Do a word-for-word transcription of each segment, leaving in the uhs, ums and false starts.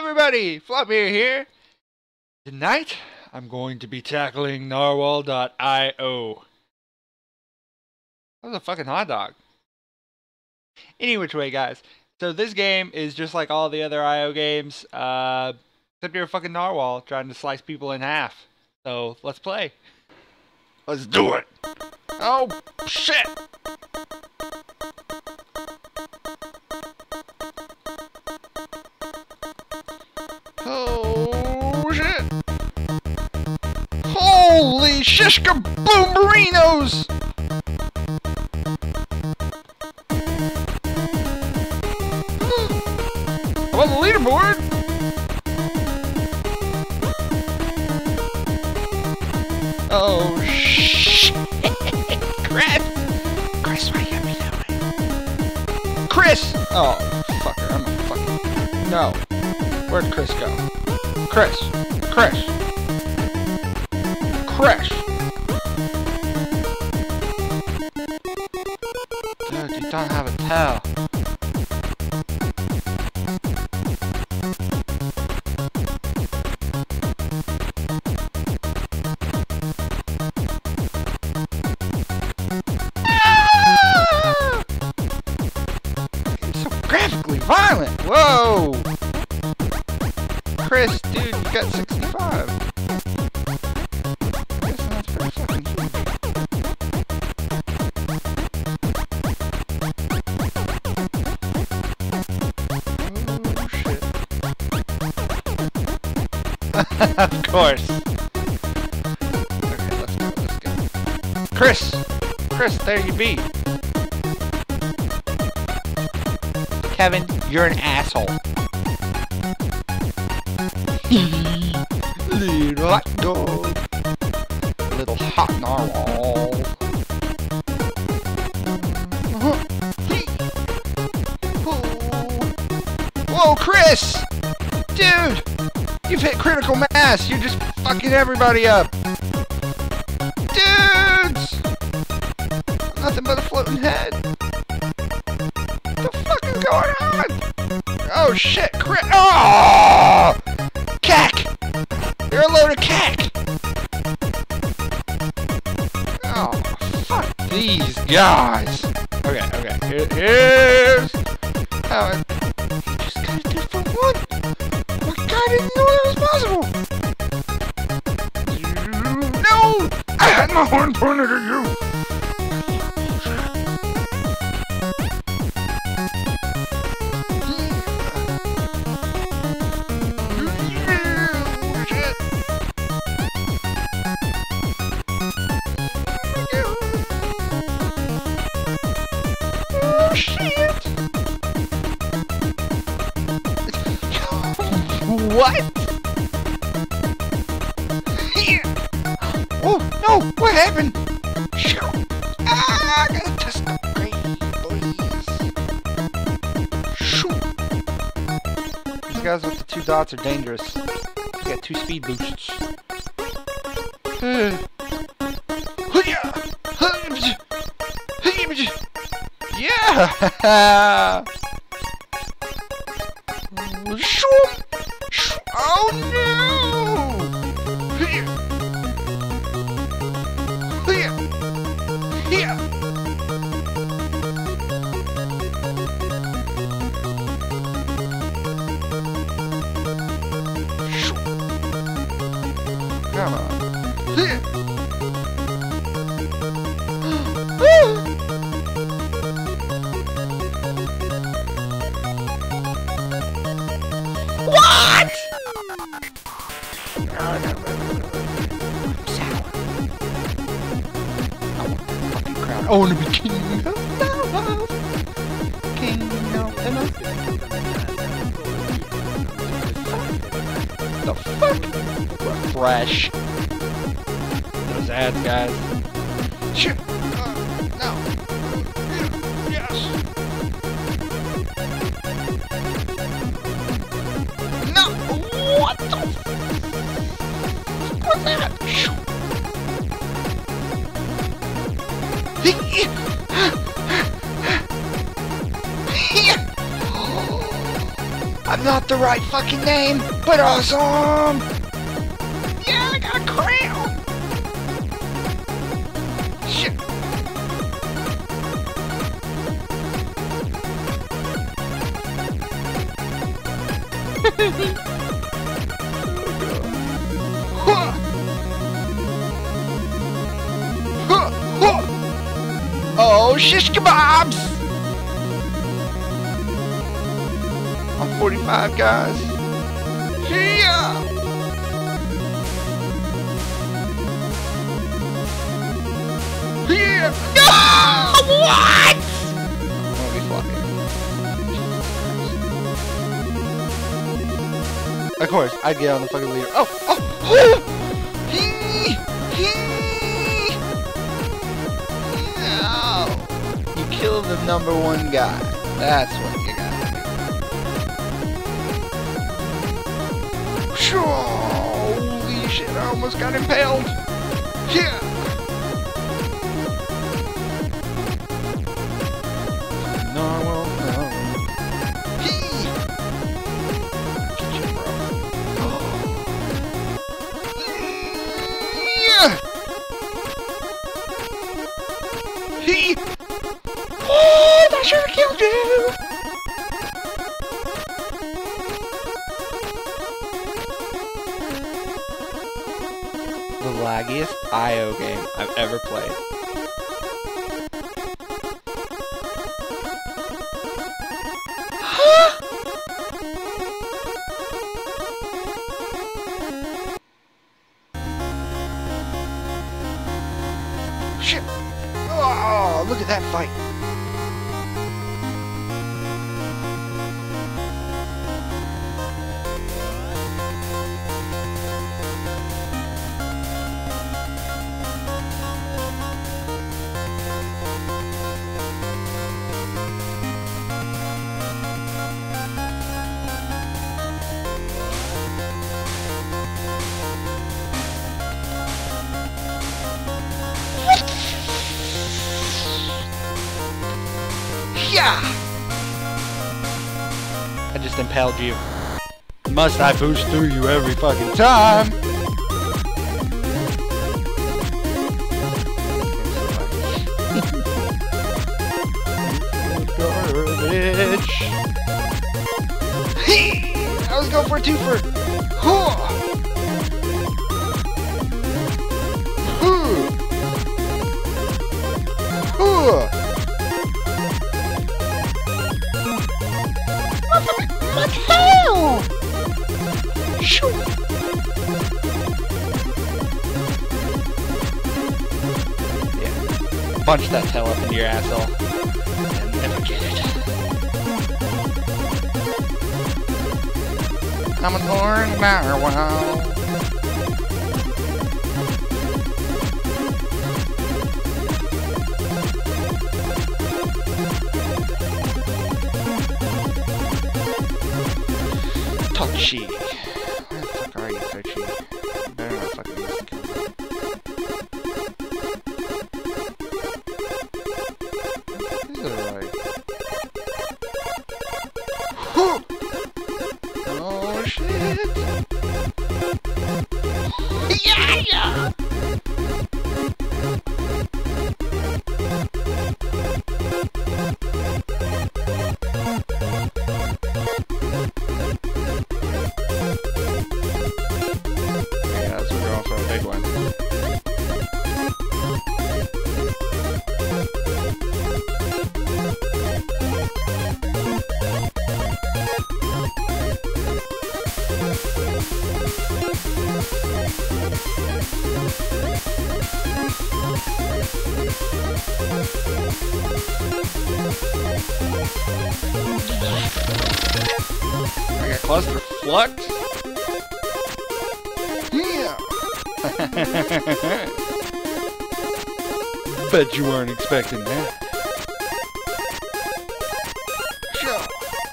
everybody, Flopear here. Tonight, I'm going to be tackling Narwhals dot I O. That was a fucking hot dog. Any which way, guys. So this game is just like all the other I O games, uh, except you're a fucking narwhal trying to slice people in half. So let's play. Let's do it. Oh, shit. Oh, shit. Holy shishka boomerinos! I'm on the leaderboard! Oh, shit! Chris! Chris, what are you doing? Chris! Oh, fucker, I'm a fucking... No. Where'd Chris go? Chris! Chris! Chris! Dude, you don't have a tail. Ah! It's so graphically violent! Whoa! Chris, dude, you got sixty-five. I guess that's pretty fucking huge. Oh, shit. Of course. Okay, let's go, let's go. Chris! Chris, there you be. Kevin, you're an asshole. Little hot dog. Little hot narwhal. Whoa, Chris! Dude! You've hit critical mass! You're just fucking everybody up! Dudes! Nothing but a floating head! What the fuck is going on? Oh shit, Chris! Oh! Cack! You're a load of cack! Oh, fuck these guys! Okay, okay, Here, here's how I... You just gotta do it for one! My god, I didn't know that was possible! You... No! I had my horn pointed at you! Oh shit! What? Oh no! What happened? Shoot! Ah, I gotta test the grade, please. Shoot! These guys with the two dots are dangerous. They got two speed boosts. Yeah! Oh no! Here! Here! Here! Come on! Here! What? No, no, no, no. I'm sour. I want the fucking crown. I want to be king of the King of the The fuck? Refresh. Those ads, guys. Shit. Uh, no. Yes. No! What the f- was that? I'm not the right fucking name, but awesome! Yeah, I got a crown! Shit. Huh. Huh. Huh. Oh, shish kebabs! I'm forty-five, guys. Yeah! Yeah! No! What? I'm gonna be floppy. Of course, I'd get on the fucking leader. Oh! Oh! Oh! Hee! Hee! No! You killed the number one guy. That's what you got. Holy shit, I almost got impaled. Yeah. Narwhal, no. Hee. Yeah. Hee. Oh, that should have killed you. The laggiest I O game I've ever played. Huh? Shit! Oh, look at that fight! Yeah! I just impaled you. Must I push through you every fucking time? Garbage. I was going for a twofer. Huh. Huh. What the hell? Shoot. Yeah. Punch that tail up into your asshole. And never get it. I'm an orange narwhal. Touchy. Where the fuck are you, Touchy? You better not fucking miss the kill. This is alright. Oh shit! Yeah, yeah! Big one. I got cluster flux. Yeah. Bet you weren't expecting that. Sure.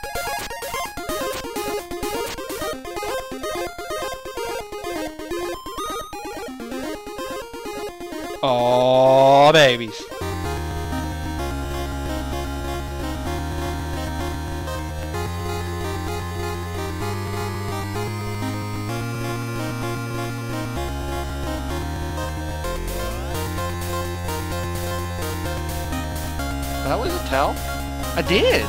Aw, babies. that lose a tell? I did!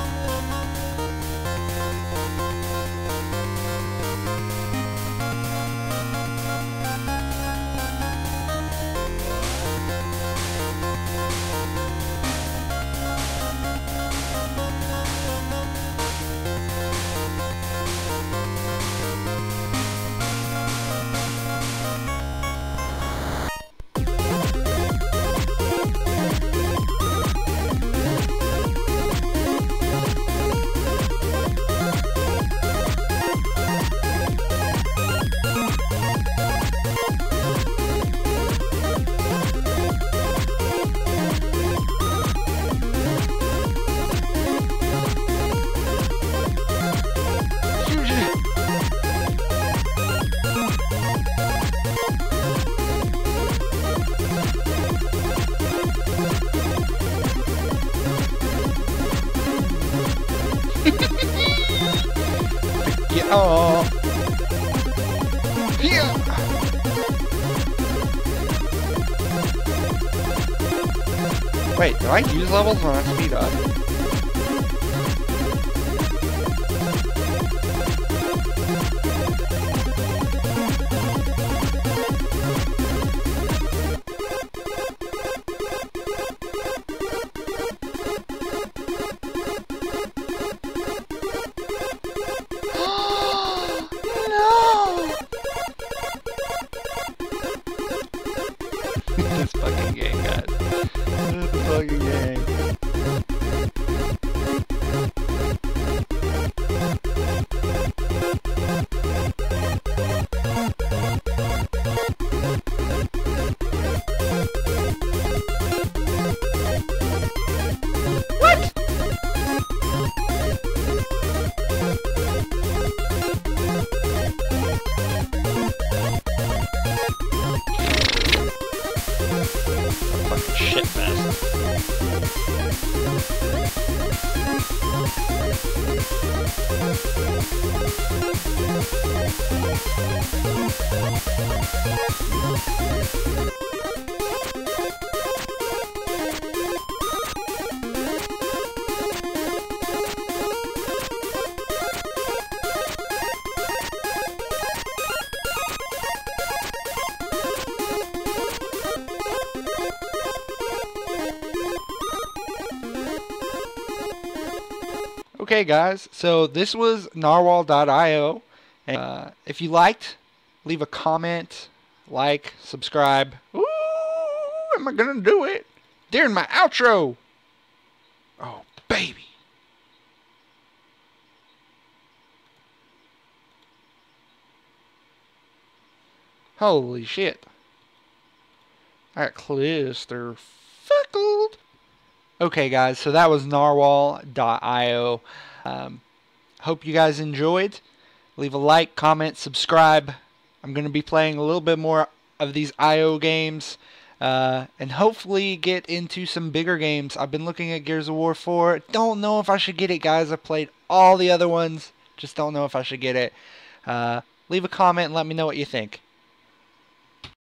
Oh. Yeah. Wait, do I use levels when I speed up? This fucking game, guys. This fucking game. What? Fucking shit fest. Okay guys, so this was Narwhal dot i o. Uh, if you liked, leave a comment, like, subscribe. Ooh, am I gonna do it? During my outro. Oh, baby. Holy shit. That cluster fuckled. Okay guys, so that was Narwhal dot i o. Um, hope you guys enjoyed. Leave a like, comment, subscribe. I'm going to be playing a little bit more of these I O games. Uh, and hopefully get into some bigger games. I've been looking at Gears of War four. Don't know if I should get it, guys. I've played all the other ones. Just don't know if I should get it. Uh, leave a comment and let me know what you think.